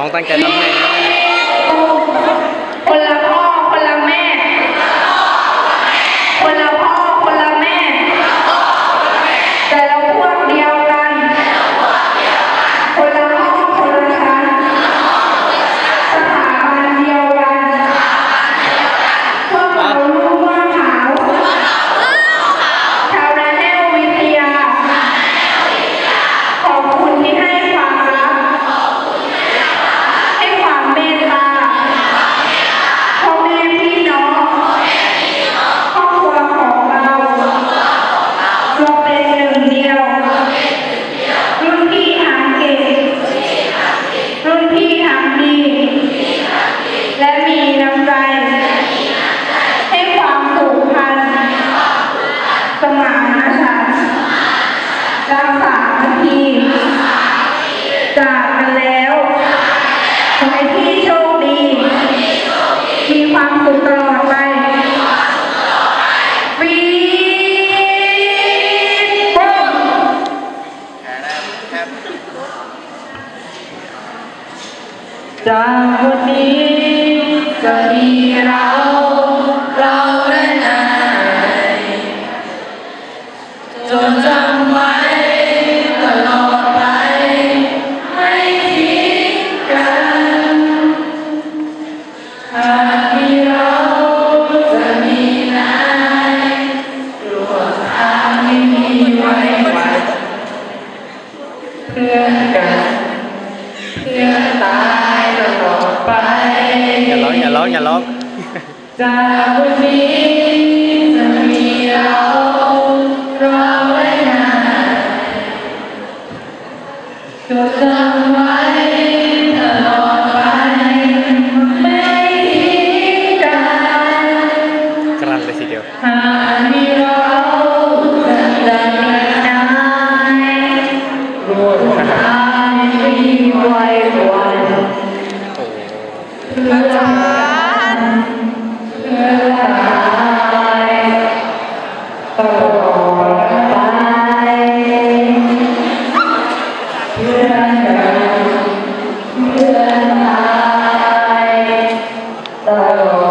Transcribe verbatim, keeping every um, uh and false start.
องตั้งใจทำให้นะคนละพ่อคนละแม่คนละพ่อคนละแม่แต่เราพวกเดียวกันคนละห้องคนละชั้นสถาบันเดียวกันพวกเราลูกว่าขาวชาวนาแนววิทยาขอบคุณที่ให้ความรักให้ความเมตตาพ่อแม่พี่น้องครอบครัวของเราเราเป็นหนึ่งเดียวรุ่นพี่ทางเก่งรุ่นพี่ทางดีและมีน้ำใจให้ความผูกพันสมานฉันท์รักษาทีจากกันแล้วขอให้พี่โชคดีมีความสุขตลอดไปปีปุ๊บจากวันนี้จะมีเราเราและนายจดจำไว้ตลอดไปไม่ทิ้งกันหากมีเราจะมีนายร่วมทางไม่มีไว้วันเพื่อนกันเพื่อนตายตลอดไปอย่าร้องอย่าร้องอย่าร้องจากวันนี้จะมีเราเราและนายจดจำไว้ตลอดไปไม่ทิ้งกันกรันเลยทีเดียวหากมีเราจะมีนายร่วมทางไม่มีไว้วันเพื่อกันเพื่อตายตลอดไปเพื่อกันเพื่อตายตลอด